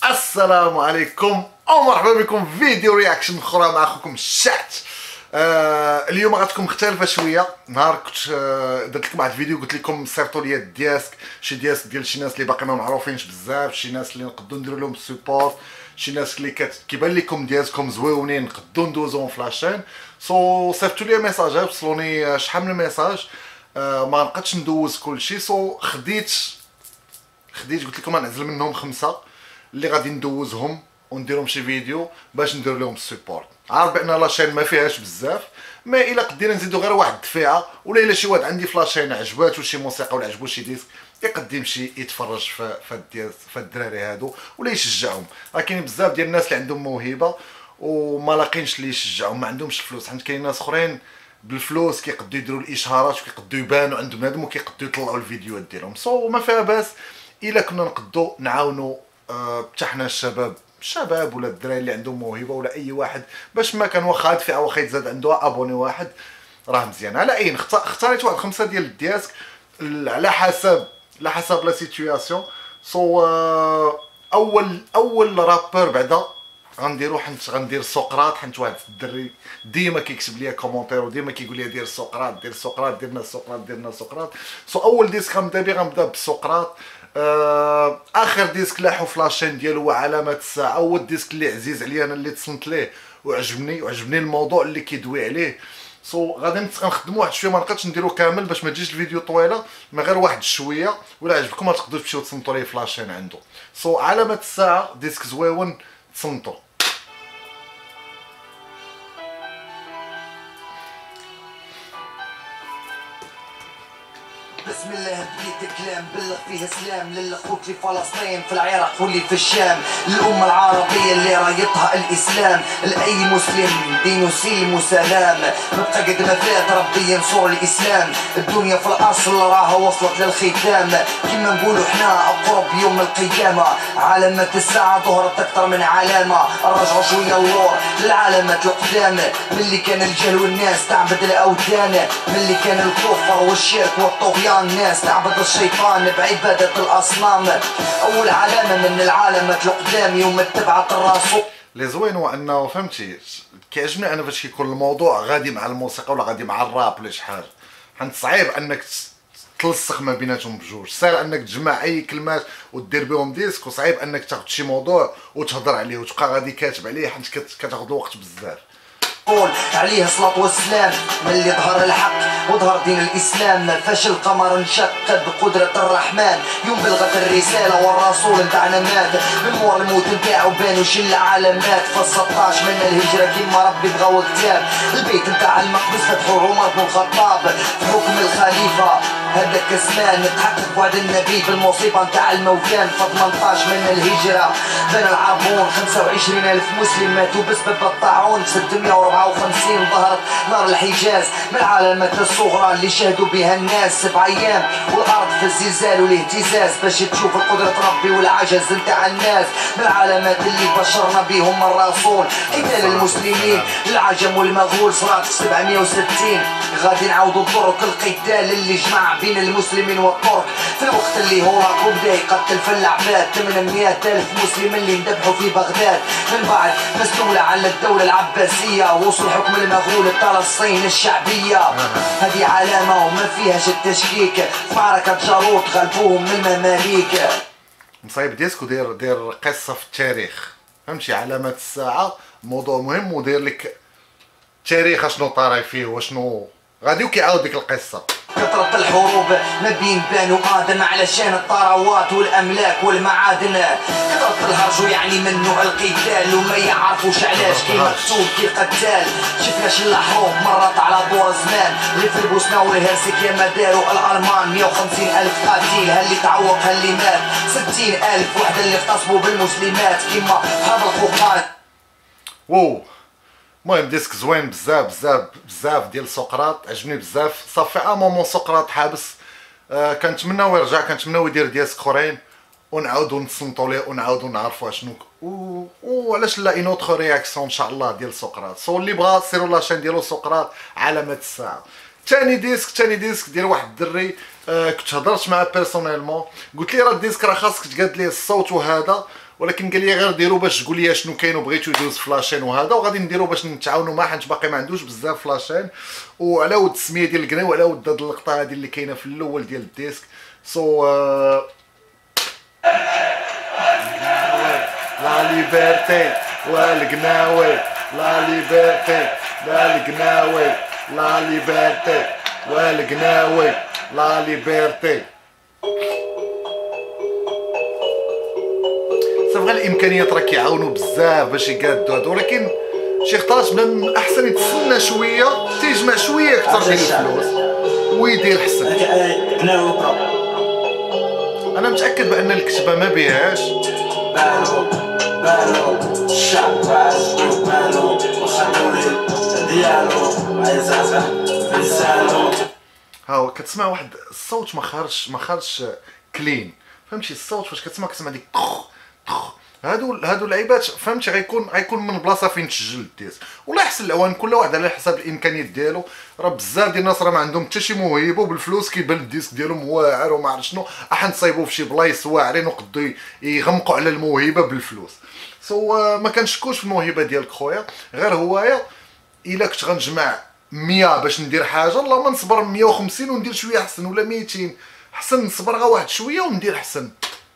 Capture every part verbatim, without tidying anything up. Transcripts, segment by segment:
السلام عليكم ومرحبا بكم في فيديو رياكشن اخرى مع اخوكم الشات. آه اليوم غتكون مختلفه شويه. نهار كنت آه درت لكم واحد الفيديو قلت لكم صيفطوا لي الدياسك، شي دياسك ديال شي ناس اللي باقي ما معروفينش بزاف، شي ناس اللي نقدروا نديروا لهم سبورت، شي ناس اللي كيبان لكم دياسكم زويونين نقدروا ندوزوهم في لاشين. سو صيفطوا لي ميساجات، وصلوني شحال من ميساج. آه ما نقدش ندوز كلشي، سو خديت خديت قلت لكم غنعزل منهم خمسه اللي غادي ندوزهم ونديرهم شي فيديو باش ندير لهم السبورت. عارف بان لاشين ما فيهاش بزاف، ما الا قدينا نزيدو غير واحد الدفيعه، ولا الا شي واحد عندي في لاشين عجباتو شي موسيقى ولا عجبو شي ديسك يقدر يمشي يتفرج في في في الدراري هادو ولا يشجعهم. راه كاين بزاف ديال الناس اللي عندهم موهبه وما لاقينش اللي يشجعهم، ما عندهمش الفلوس. حيت كاين ناس اخرين بالفلوس كيقدروا يديروا الاشهارات وكيقدروا يبانوا عندهم هادو وكيقدروا يطلعوا الفيديوهات ديالهم. سو ما فيها باس الا كنا نقدروا نعاونوا حتى حنا الشباب الشباب ولا الدراري اللي عندهم موهبه ولا اي واحد، باش ما كان واخا هاد الفئه واخا يتزاد عنده ابوني واحد راه مزيان. على اي اختاريت واحد خمسه ديال الدياسك على حسب على حسب لا سيتوياسيون. سو اول اول رابور بعدا غنديرو، حيت غندير سقراط، حيت واحد الدري ديما كيكتب ليا كومونتير وديما كيقول لي دير سقراط دير سقراط دير لنا سقراط دير لنا سقراط. سو اول ديسك غنبدا به غنبدا بسقراط. آه اخر ديسك لاحو في لاشين ديالو هو علامات الساعه، هو الديسك اللي عزيز عليا انا، اللي تصنت ليه وعجبني وعجبني الموضوع اللي كيدوي عليه. سو غادي نخدموا واحد شويه، ما نقدرش نديرو كامل باش ما تجيش الفيديو طويله، ما غير واحد شويه. ولا عجبكم تقدروا تمشيو تصنتوا ليه في لاشين عنده. سو علامات الساعه ديسك زويون تصنتوا. بسم الله بديت كلام بلغ فيه سلام للاخوت في فلسطين في العراق واللي في الشام، الامه العربيه اللي رايتها الاسلام، لاي مسلم دينه سلم وسلام. نبقى قد ما فات ربي ينصر الاسلام، الدنيا في الاصل راها وصلت للختام. كما نقولوا احنا اقرب يوم القيامه، علامات الساعه ظهرت اكثر من علامه. الرجعوا شويه اللور للعلامات القدام، ملي كان الجهل والناس تعبد الاوثان، ملي كان الكفر والشرك والطغيان الناس تعبد الشيطان بعبادة الأصنام. أول علامة من العلامات القدام يوم اتبعت الرسول. اللي زوين هو انه فهمتي كيعجبني انا فاش كيكون الموضوع غادي مع الموسيقى ولا غادي مع الراب ولا شي حاجه، حيت صعيب انك تلصق ما بيناتهم بجوج. سهل انك تجمع اي كلمات ودير بهم ديسك، وصعيب انك تاخذ شي موضوع وتهضر عليه وتبقى غادي كاتب عليه، حيت كتاخذ وقت بزاف. عليه الصلاة والسلام ملي ظهر الحق وظهر دين الإسلام، فاش القمر انشق بقدرة الرحمن يوم بلغت الرسالة والرسول نتاعنا مات. من مور الموت نتاعو بانو شل علامات، في ستطاش من الهجرة كيما ربي بغاو كتاب، البيت نتاع المقدس فتحو عمر بن الخطاب في حكم الخليفة. هذاك الزمان تحقق وعد النبي بالمصيبة نتاع الموتان في ثمنطاش من الهجرة. بنى العربون خمسة وعشرين ألف مسلم ماتوا بسبب الطاعون. في ستمائة وأربعة وخمسين ظهرت نار الحجاز من العلامات الصغرى اللي شاهدوا بها الناس سبع أيام والأرض في الزلزال والاهتزاز، باش تشوف قدرة ربي والعجز نتاع الناس. من العلامات اللي بشرنا بهم الرسول قتال المسلمين العجم والمغول صراط في سبعمائة وستين. غادي نعاودوا نضرك القتال اللي جمع بين المسلمين والترك في الوقت اللي هو بدا يقتل في العباد ثمانمائة ألف مسلم اللي اندبحوا في بغداد. من بعد ما استولى على الدولة العباسية وصل حكم المغول الطلسطين الشعبية. هذه علامة وما فيهاش التشكيك، في معركة جالوت غلبوهم من المماليك. مصايب ديسكو داير داير قصة في التاريخ، فهمتي؟ علامات الساعة موضوع مهم وداير لك التاريخ اشنو طاري فيه وشنو غادي وكيعاود ديك القصة. كثرة الحروب ما بين بنو آدم علشان الثروات والأملاك والمعادن. كثرة الهرج يعني من نوع القتال وما يعرفوش علاش كي مقتول كي قتال. شفنا شي الحروب مرت على دور زمان، اللي في البوسنة والهرسك يا ما داروا الألمان. مائة وخمسين ألف قتيل، هاللي تعوق هاللي مات، ستين ألف وحدة اللي اغتصبوا بالمسلمات كيما هذا الخوقات. واو المهم ديسك زوين بزاف بزاف بزاف ديال سقراط، عجبني بزاف. صافي ان مومون سقراط حابس، آه كنتمناو يرجع، كنتمناو يدير ديسك اخرين ونعاودو نتصنتو ليه ونعاودو نعرفو اشنو وعلاش لا اون اوتر رياكسيون ان شاء الله ديال سقراط. سو اللي بغا سيروا لاشين ديالو سقراط علامات الساعه. ثاني ديسك ثاني ديسك ديال واحد الدري آه كنت هضرت معاه بيرسونيلمون، قلت لي راه الديسك راه خاصك تقاد ليه الصوت وهذا، ولكن قال لي غير ديروا باش تقول لي شنو كاين وبغيتو يدوز فلاشين وهذا، وغادي نديروا باش نتعاونوا معاه حيت باقي ما عندوش بزاف فلاشين. وعلى ود السميه ديال القناوي وعلى ود هاد اللقطه هذه اللي كاينه في الاول ديال الديسك. سو لا ليبرتي والقناوي، لا ليبرتي لا القناوي، لا ليبرتي والقناوي، لا ليبرتي. صافي الامكانيات راه كيعاونوا بزاف باش يقادوا هادو، ولكن شي خطرات من الاحسن يتسنى شويه تيجمع شويه اكثر ديال الفلوس ويدير حسن. انا متاكد بان الكتبه ما بيهاش بالو بالو الشعب عاشقو بالو وخلولي ديالو عايزها لسانو. ها كتسمع واحد الصوت ما خارجش ما خارجش كلين، فهمتي الصوت فاش كتسمع كتسمع ديك طخ طخ. هادو هادو اللعيبات فهمتي غيكون غيكون من بلاصه فين تسجل الديسك. والله يحسن الاوان كل واحد على حسب الامكانيات ديالو. راه بزاف ديال الناس راه ما عندهم حتى شي موهبه وبالفلوس كيبان الديسك ديالهم واعر وما عرف شنو، احن تصايبوا في شي بلايص واعرين وقدوا يغمقوا على الموهبه بالفلوس. سو so, ما كنشكوش في الموهبه ديالك خويا، غير هوايا الا كنت غنجمع مية باش ندير حاجه اللهم نصبر مية وخمسين وندير شويه احسن، ولا ميتين حسن نصبر غير واحد شويه وندير حسن.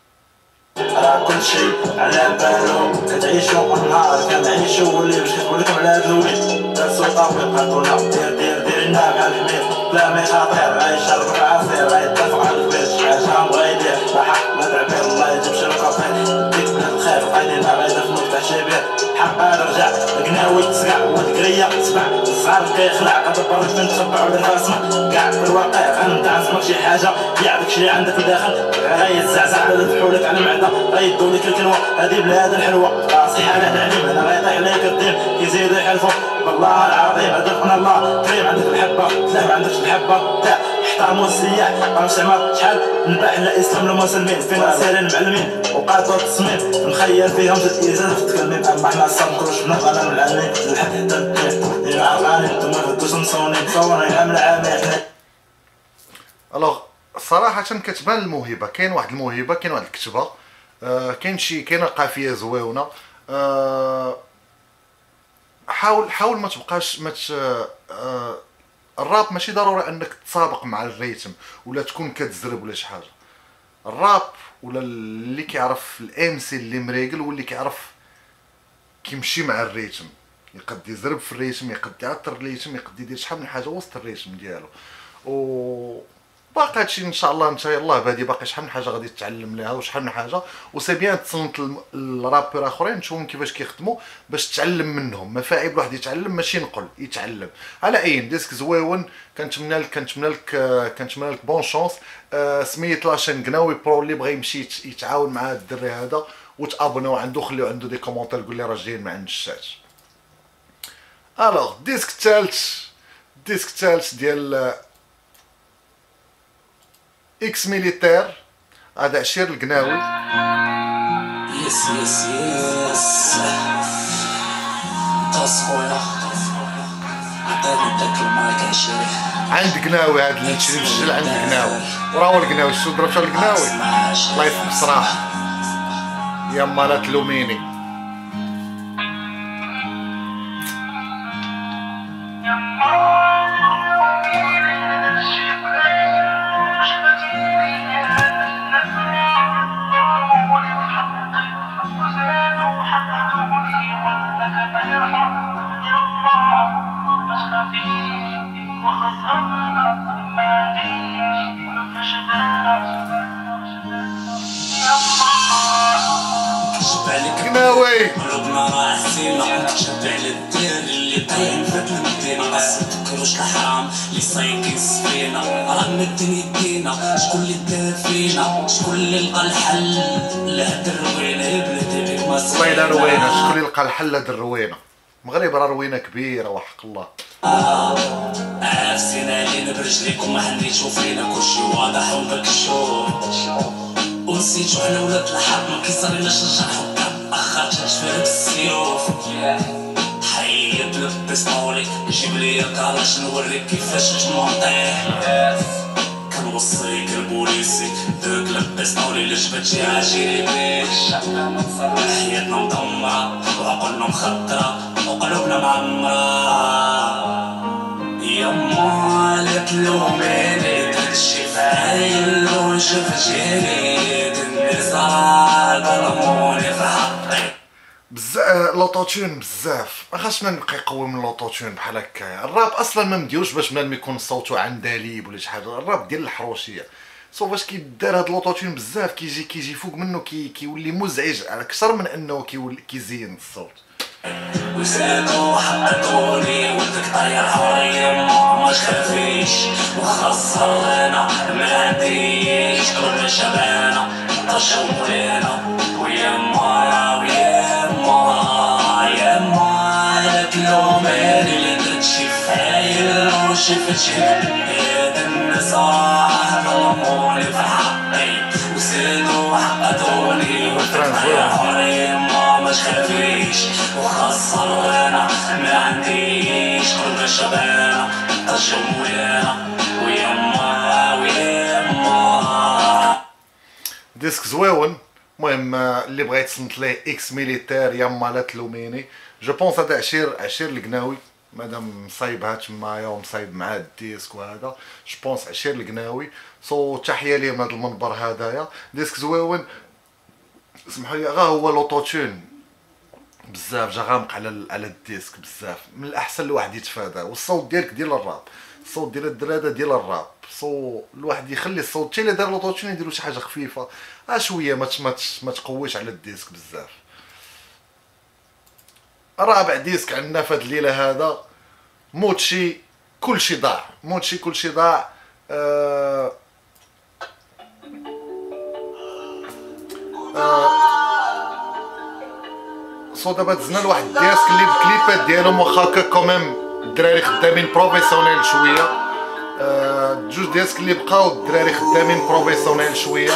راه كلشي على بالو كتعيشو النهار كنعيشو واللي باش كتقولكم على هاد الوليد دار سلطه ويبقاتونا دير دير دير لنا كاع الحمير بلا ما يخاطر غيشرب العصير غيدافع على البيت شي حاجه بغا يدير لا حق لا تعبير الله يجيب شي الكافير ديك بلاد الخير قايدين غيدفنو تحت شي بير حق هذا رجع القناوي تسقع والقريه تسبع الصغار كيخلع كتبرد فين تخبع ولا راسنا كاع في الواقع غندعزمك شي حاجه بيع داكشي اللي عندك لداخل غيتزعزع على الفحولك على المعده غيدو لك الكلوه هادي بلاد الحلوه راسي على تعليم انا غيطيح ليك الدين كيزيدو يحلفو والله العظيم هدفنا الله كريم عندك الحبه تلاح ما عندكش الحبه تاع احترموا السياح راه مستعمر شحال نباح الاسلام المسلمين فينا سايرين معلمين وقادوا التصميم نخيل فيهم جد ازازه تتكلمين اما حنا صنكروش بنا غنم العلمين الحد حتى الدين ديال عقاني نتوما فدوش نصوني صوري عامل عامي. الوغ صراحه كتبان الموهبه، كاين واحد الموهبه كاين واحد الكتبه، آه كاين شي كاينه قافيه زويونه. آه حاول حاول ما تبقاش ما آه الراب ماشي ضروري انك تسابق مع الريتم ولا تكون كتزرب ولا شي حاجه. الراب ولا اللي كيعرف الام سي اللي مريقل واللي كيعرف كيمشي مع الريتم، يقد يزرب في الريتم، يقد يعطر الريتم، يقد يدير شحال من حاجه وسط الريتم ديالو. و باقي هادشي ان شاء الله انت يلاه بادي باقي شحال من حاجه غادي تتعلم ليها وشحال من حاجه، وسي بيان تصنت الرابور اخرين تشوفهم كيفاش كيخدموا باش تتعلم منهم. مفاعيب الواحد يتعلم ماشي نقول يتعلم. على اي ديسك زويون، كنتمنى لك كنتمنى لك كنتمنى لك بون شونس. آه سميت لاشين قناوي برو اللي بغى يمشي يتعاون مع الدري هذا وتابوناو عنده، خليو عنده دي كومونتير قول لي راه جايين من عند الشات. الوغ ديسك الثالث ديسك الثالث ديال اكس ميليتير، هذا عشير القناوي. يس يس يس طاس خويا عطيني داك المايك عشير عند قناوي هذا اللي نشري مسجل عند قناوي، وراه هو القناوي شتو ضربت على القناوي الله يفك بصراحه يما لا تلوميني. قناوي قلوبنا راه حسينا كتشد على الدير اللي طايحين فات المدينة ما تذكروش الحرام اللي صايكين السفينة راه مدين يدينا شكون اللي دار فينا شكون اللي لقى الحل لهاد الروينة يا بلادي بيك ما والله الا روينة شكون اللي لقى الحل لهاد الروينة. المغرب راه روينة كبيرة وحق الله. عافسينا علينا برجليك وما حنيتو فينا كلشي واضح ومكشوف ونسيتو حنا ولاد الحرب ما كيصريناش نرجع حكام اخا تنشفى هاد السيوف حيد البيستولي جيب ليا كالاش نوريك كيفاش تمونطيه كنوصيك البوليسي دوك لبسنا ولي جبت شي عشيري بيش حياتنا مدمرة وعقولنا مخدرة وقلوبنا معمرة يما لا تلوميني داكشي فايل ونشوف جيلي النزار ظلموني في حقي بزاف لوطوتون بزاف ما خاص ما نبقى يقوي من لوطوتون بحال هكايا. الراب اصلا ما مديروش باش بنادم يكون صوتو عندليب ولا شي حاجه، الراب ديال الحروشيه. سو فاش كيدار هاد لوطوتون بزاف كيجي كيجي فوق منه كي كيولي مزعج اكثر من انه كيولي كيزين الصوت. وزادو حقدوني ولدك طاير حرية ما تخافيش وخاصة انا ما عنديش كل شبانة طشوا مولانا ويما ويما يما لا تلوماني اللي درت شي فايل وشفت شي هاد الناس راه ظلموني في حقي وزادو حقدوني ولدك طاير حرية ما تخافيش وخاصة انا ما عنديش كل شبانة طشوا مولانا ويما ويما. ديسك زويون. المهم اللي بغا يتصنت ليه اكس ميليتير يما لا تلوميني. جو بونس هذا عشير عشير القناوي مادام مصايبها تمايا ومصايب مع الديسك وهذا جو بونس عشير القناوي. سو تحيه ليه من هذا المنبر هذايا. ديسك زويون سمحوا لي غا هو لوطوتون بزاف جا غامق على على الديسك بزاف من الاحسن الواحد يتفاداه. والصوت ديالك ديال الراب، الصوت ديال الدراده ديال الراب. سو الواحد يخلي الصوت حتى الا دار لوطوتون يديروا شي حاجه خفيفه اه شويه ما ما تقويش على الديسك بزاف. رابع ديسك عندنا في هاد الليله هذا موتشي كلشي ضاع. موتشي كلشي ضاع. آه آه سو دابا دزنا لواحد الديسك اللي الكليبات ديالهم واخا هكا كوميم الدراري خدامين بروفيسيونيل شويه. آه جوج ديسك اللي بقاو الدراري خدامين بروفيسيونيل شويه.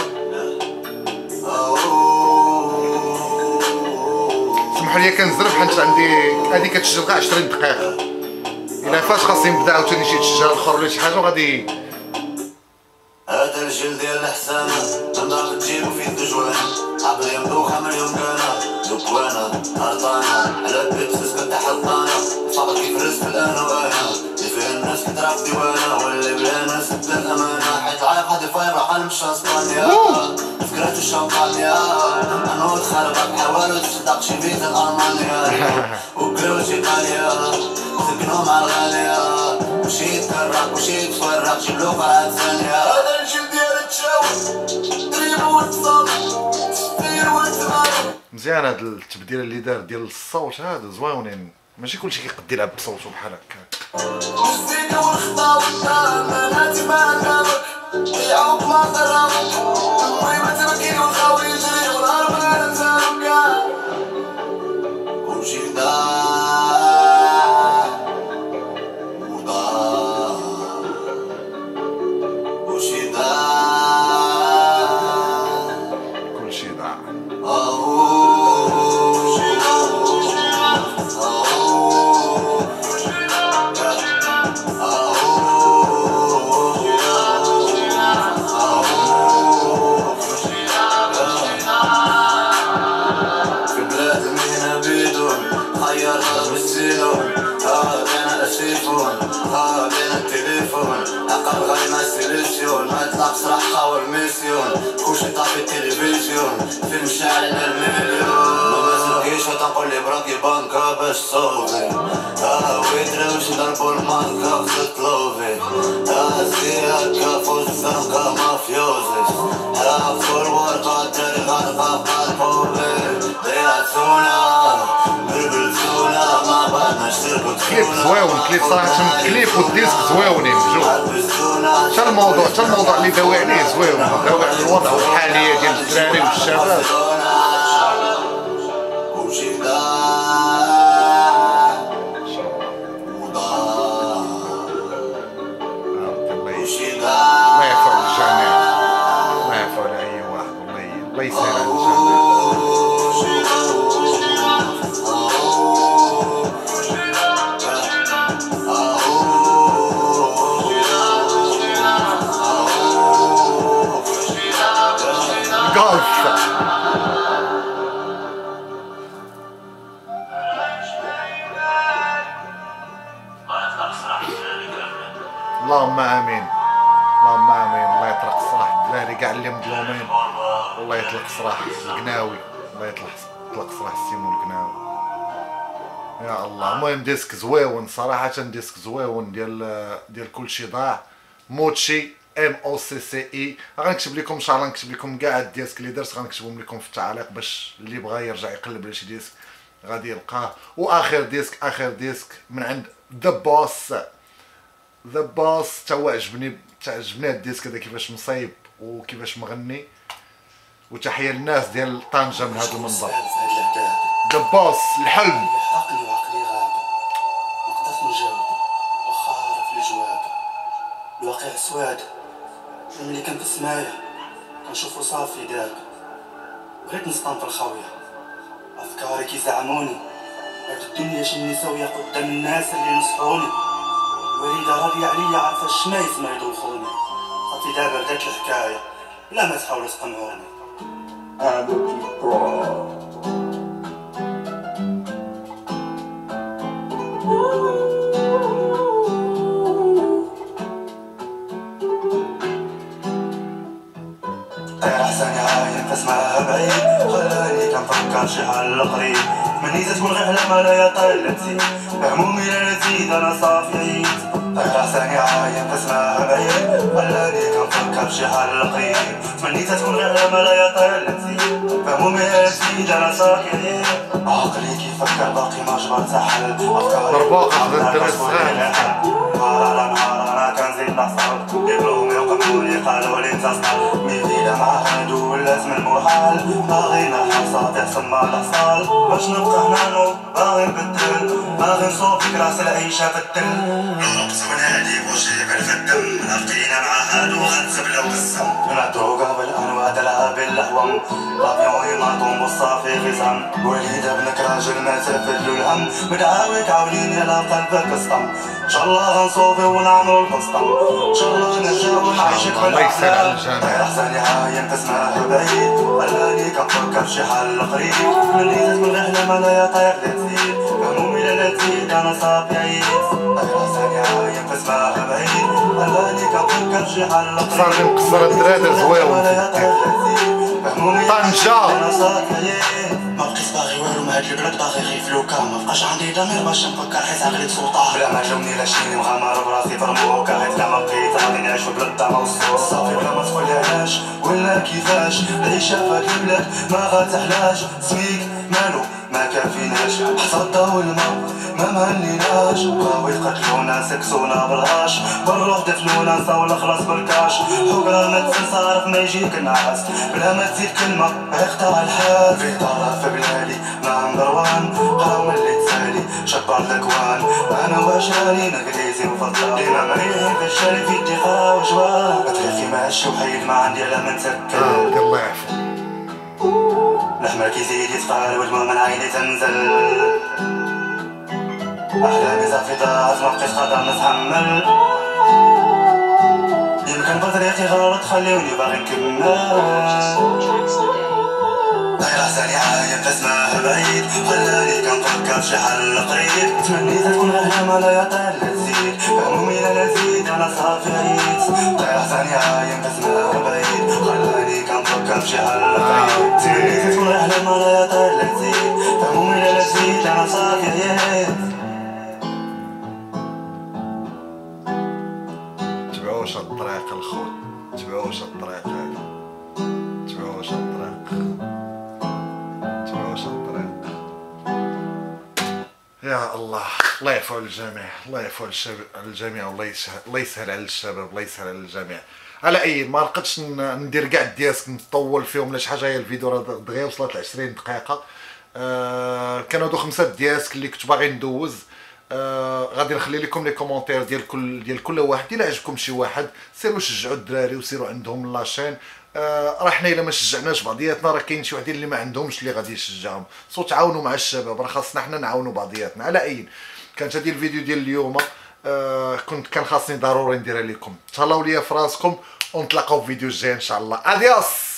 سمحوا لي كنزرب حيت عندي هادي كتشجر غير عشرين دقيقه الا فاش خاصني نبدا عاوتاني شي تشجير اخر ولا شي حاجه وغادي. هذا الجيل ديال الحسانة تنضرب تجيبو في يد جوان عبري مدوخة مليون كانة دكوانة هرطانة على بيت خصك حطانة صابت كيف رزق في الآن وآنا اللي فيه الناس كتراب ديوانة واللي بلا ناس تبدا الأمانة حيت عايق هادي فاير عالم شاسبانيا فكرة الشامبانيا أنا وتخربق بحوالو تصدق شي فيزا لألمانيا وكلوش إيطاليا سكنو مع الغالية وشي يتكرق وشي يتفرق جيبلو فرعات ثانية. هذا الجيل ديال التشاوي دريبو والتصاب تفير والتمارين. مزيان هاد التبديله اللي دار ديال الصوت هذا زويونين ماشي كلشي كيقد يلعب بصوتو بحال هكا. المزيكا والخطاب مناتي ما عندك يعوق ما قربك المهم تبكي والخاوي يجري والهرب انا نسالك كلشي ضاع وضاع كلشي ضاع كلشي ضاع. ما تلعب صراحة والميسيون كلشي طافي التلفزيون فيلم شاعل على المليون ما مسلكيش وتنقول لي براكي بانكا باش صوفي ها ويدري واش نضربو المانكا خصك تلوفي ها سي هكا فوز الزنقة مافيوزي ها خصو الورقة الدراري غارقة بقلبوبي ضيعتونا بلبلتونا ما بعدنا نشتركو كليب زويون كليب صراحه كليب والديسك زويونين بجوج. حتى الموضوع حتى الموضوع اللي داوي عليه زوين داوي على الوضع الحاليه ديال الدراري والشباب. الله يعفو على الجميع الله يعفو على اي واحد والله الله يسهل على الجميع. اللهم امين اللهم امين. الله يطلق الصراح الدراري كاع اللي مظلومين، والله يطلق الصراح القناوي، الله يطلق يطلق الصراح السيمون القناوي يا الله. المهم ديسك زويون صراحه، ديسك زويون ديال ديال كلشي ضاع. موتشي ام او سي سي اي، غنكتب لكم ان شاء الله، نكتب لكم كاع الديسك اللي درت غنكتبهم لكم في التعاليق باش اللي بغى يرجع يقلب على شي ديسك غادي يلقاه. واخر ديسك اخر ديسك من عند ذا بوس. ذا بوس تا هو عجبني، تعجبني هاد الديسك هذا كيفاش مصايب وكيفاش مغني. وتحيه للناس ديال طنجه من هذا المنبر. ذا بوس الحلم. عقلي وعقلي غاب نقدر نجاوب واخا عارف الجواب. الواقع سواد ملي كنت سمايا كنشوفو صافي داب. بغيت نسطن في الخاويه افكاري كيزعموني هاد الدنيا شني ساويه قدام الناس اللي نصحوني. الوالده راضيه عليا عارفه الشمايس ما يدوخوني. صافي دابا بدات الحكايه لا ما تحاولوا تقنعوني. احسن عاين تسمعها بعيد خلاني كنفكر شي حل قريب. مني تكون غير على ما لا يطيل تزيد همومي لا تزيد انا صافي عيد. احسن عاين تسمعها بعيد خلاني كنفكر شي حل قريب. مني تكون غير على ما لا يطيل تزيد همومي لا تزيد انا صافي عيد. عقلي كيفكر باقي ما جبرت حل افكاري نهار على نهار انا كنزيد نحصل. يقولوا يقبلوني قالوا لي تصل ميدينا مع هادو لازم المحال. باغي نحل صافي احسن ما نحصل باش نبقى هنا باغي نبدل باغي نصوفك راس العيشه في الدل. نقص من هادي وجهي بالفدم لقينا مع هادو غنزبله وقسم. من الدروقه بالانواع دلعه بالهوم لافيون يماطون بالصافي غزام. وليد ابنك راجل ما تفدلو الهم مدعاوك عاونيني على قلبك اسطم. ان شاء الله غنصوفي ونعملو القسطم ان شاء الله نرجع ونعيشك بالاحلام. احسن عاين تسمعها بعيد خلاني كنفكر شي حل قريب. مني تكون رحله ما لا يطيق تزيد همومي لا تزيد انا صافي عيد. احسن عاين تسمعها بعيد خلاني كنفكر شي حل قريب. صار لي مكسر الدرادر زويون طنجة. انا صافي عيد ما بقيت باغي والو من هاد البلاد باغي غير فلوكا. ما بقاش عندي ضمير باش نفكر حيت عقلي سلطان. بلا ما جاوني لا شيني مغامر براسي فرموكا حيت لا ما بقيت غادي نعيش بلا الدعمه والصوت. صافي بلا ما تقولي علاش ولا كيفاش العيشه في هاد البلاد ما غاتحلاش. سميك مالو ما كافيناش حتى الضو والما ما مهنيناش. بغاو يقتلونا سكسونا بالغاش بالروح دفنونا نساو خلاص بالكاش. حكرا ما تسال صارف ما يجيك النعاس بلا ما تزيد كلمه يقطع الحال. في طرف في بلادي نمبر وان قراو ملي تسالي شبر الاكوان. انا واشراني انجليزي مفضل ديما مريحين في الشارع في اتقاء وجوان. تخافي ماشي وحيد ما عندي الا من تكل. الله يعفو. لحمك كيزيد يتقال والدموع من عيني تنزل. احلامي صافي ضاعت ما بقيت قادر نتحمل. يمكن بطريقتي غلط خليوني باغي نكمل. غير احسن عاين تسمعها بعيد خلاني كنفكر شي حل قريب. تمنيت تكون غير ما لا يطيل تزيد همومي لا تزيد انا صافي عيد. غير احسن عاين تسمعها بعيد خلاني كنفكر شي حل قريب. تمنيت تكون غير ما لا يطيل تزيد همومي لا تزيد انا صافي عيد. تبعوش الطريق الخوت، تبعوش الطريق هذا، تبعوش الطريق، تبعوش الطريق. يا الله الله يعفو على الجميع، الله يعفو على الجميع والله يسهل، الله يسهل على الشباب، الله يسهل على الجميع. على اي ما لقيتش ندير كاع الدياسك نطول فيهم ولا شي حاجه. هي الفيديو راه دغيا وصلت ل عشرين دقيقه. آه كانوا هادو خمسه دياسك اللي كنت باغي ندوز. آه غادي نخلي لكم لي كومونتير ديال كل ديال كل واحد. الا عجبكم شي واحد سيروا شجعوا الدراري وسيروا عندهم لاشين. آه راه حنا الا ما شجعناش بعضياتنا راه كاين شي وحدين اللي ما عندهمش اللي غادي يشجعهم. سو تعاونوا مع الشباب، راه خاصنا حنا نعاونوا بعضياتنا. على اي كانت هذه الفيديو ديال اليوم. آه كنت كان خاصني ضروري نديرها لكم. تهلاو ليا في راسكم ونتلاقاو في فيديو جاي ان شاء الله. اديوس.